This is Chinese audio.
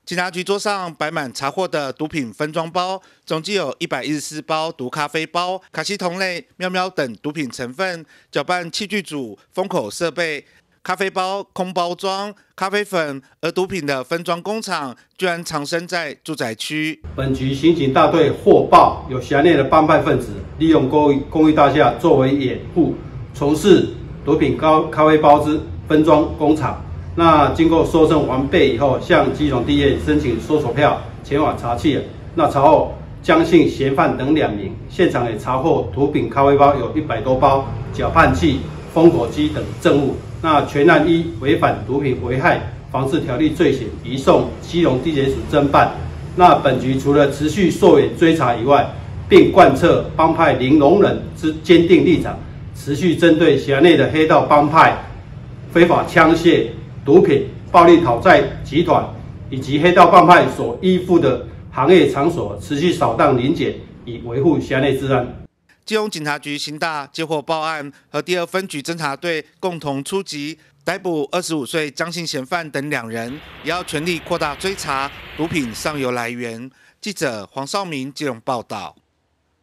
警察局桌上摆满查获的毒品分装包，总计有114包毒咖啡包、卡西酮类、喵喵等毒品成分，搅拌器具组、封口设备。咖啡包空包装咖啡粉，而毒品的分装工厂居然藏身在住宅区。 本局刑警大队获报有辖内的帮派分子利用公寓大厦作为掩护，从事毒品咖啡包之分装工厂。那经过搜证完备以后，向基隆地院申请搜索票，前往查缉。那查获江姓嫌犯等2名，现场也查获毒品咖啡包有100多包、搅拌器、封口机等证物。那全案依违反毒品危害防治条例罪嫌，移送基隆地检署侦办。那本局除了持续溯源追查以外，并贯彻帮派零容忍之坚定立场，持续针对辖内的黑道帮派、非法枪械、毒品、暴力讨债集团以及黑道帮派所依附的行业场所，持续扫荡临检，以维护辖内治安。 基隆警察局刑大接获报案，和第2分局侦查队共同出击，逮捕25岁江姓嫌犯等2人，也要全力扩大追查毒品上游来源。记者黄少明基隆报道。